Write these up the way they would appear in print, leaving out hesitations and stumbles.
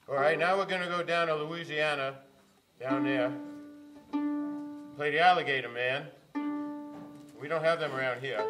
All right, now we're going to go down to Louisiana, down there, play the alligator man. We don't have them around here.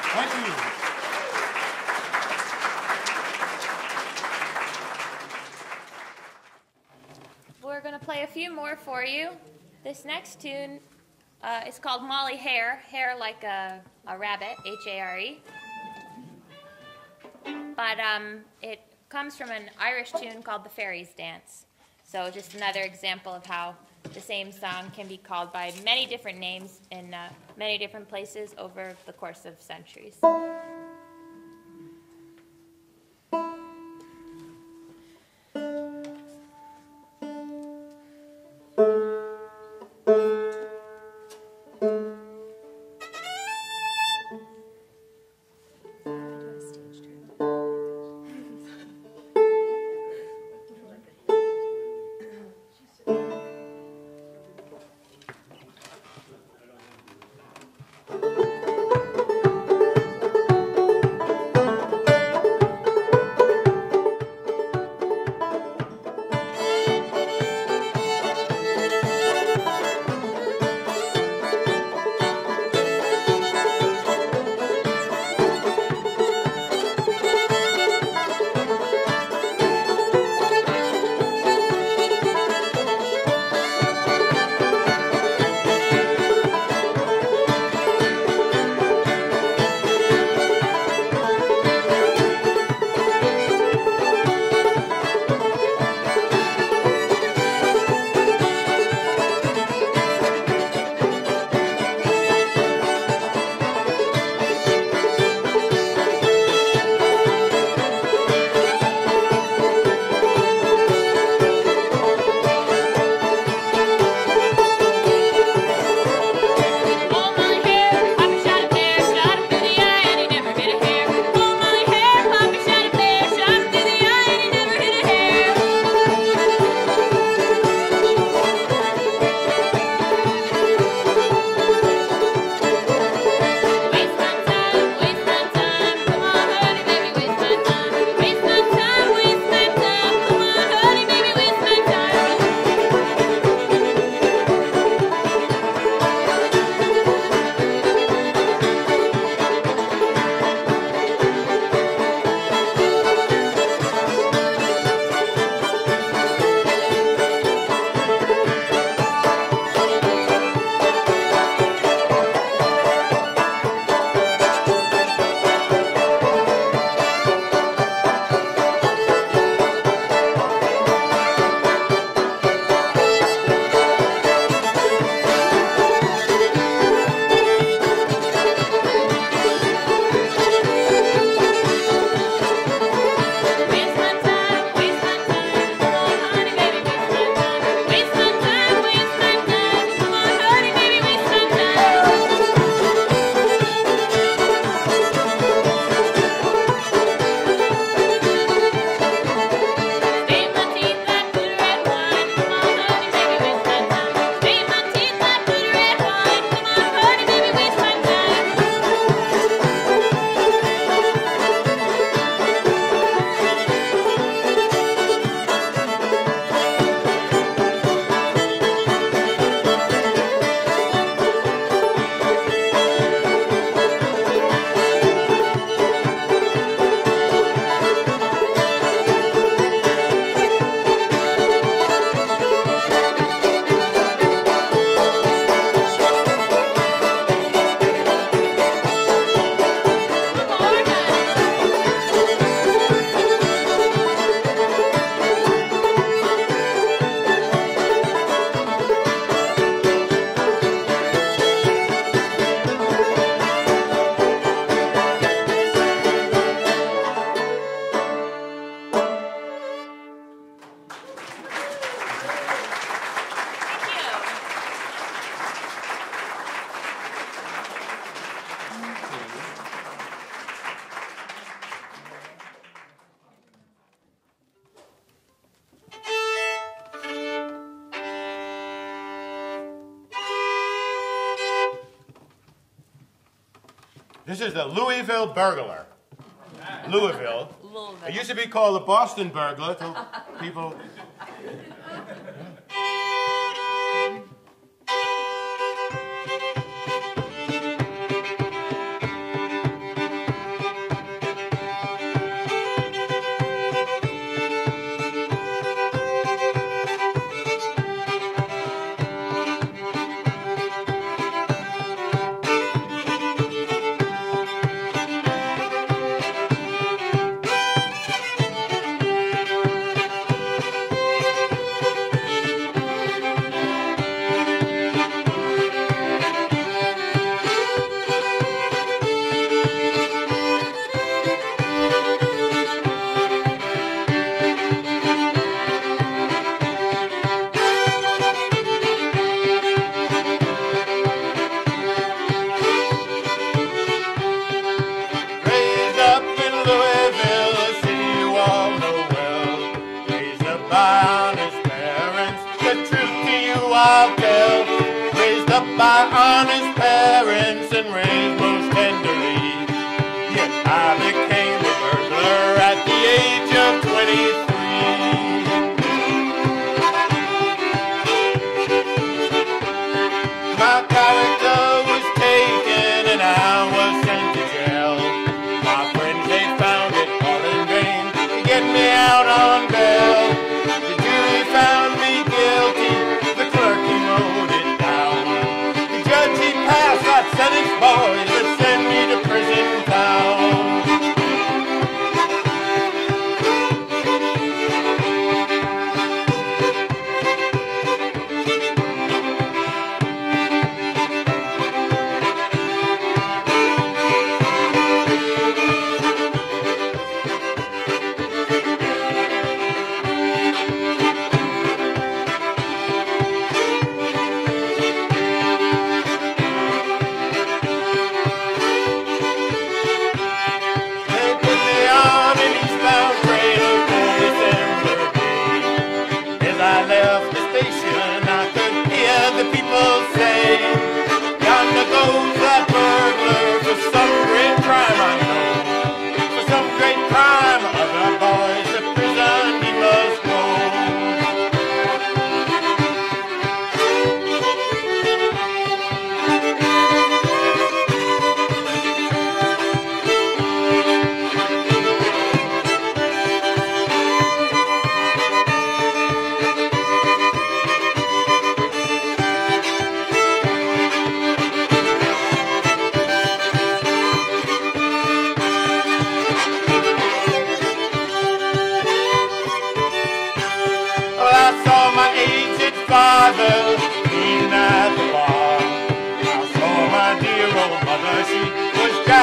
Thank you. We're going to play a few more for you. This next tune is called Molly Hare, hare like a rabbit, H-A-R-E. But it comes from an Irish tune called The Fairies Dance. So just another example of how the same song can be called by many different names in many different places over the course of centuries. This is the Louisville Burglar. Louisville. It used to be called the Boston Burglar till people...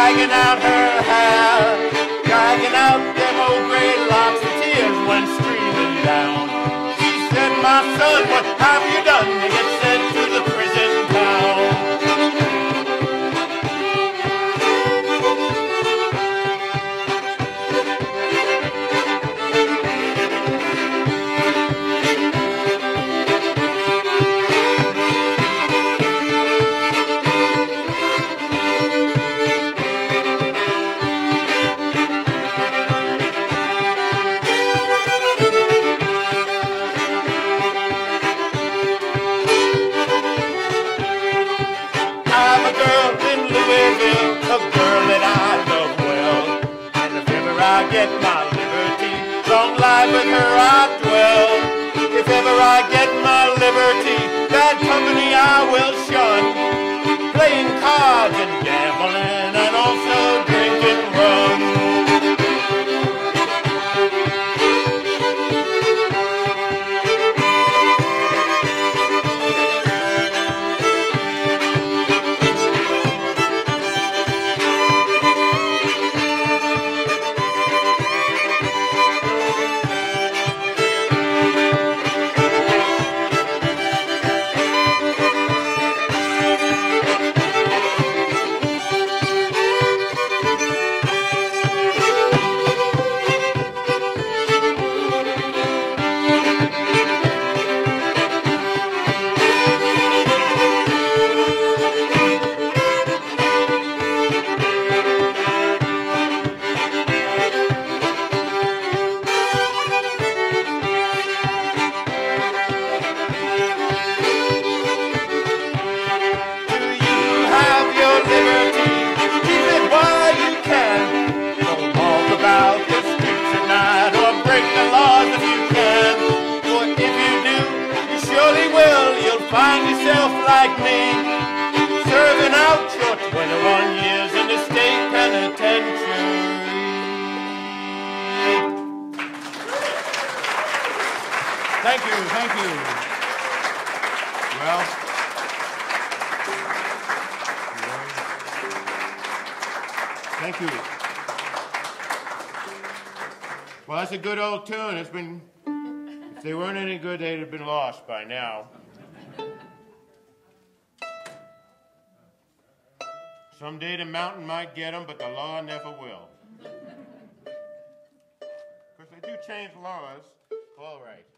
dragging out her hair, dragging out them old gray locks, and tears went streaming down. She said, my son, what have you done to get sent to the prison town? Get my liberty, long life with her I dwell. If ever I get my liberty, bad company I will shun, playing cards and gambling and also drinking rum. Find yourself like me, serving out your 21 years in the state penitentiary. Thank you, thank you. Well, thank you. Well, that's a good old tune. It's been, if they weren't any good, they'd have been lost by now. Someday the mountain might get them, but the law never will. Of course, they do change laws. All right.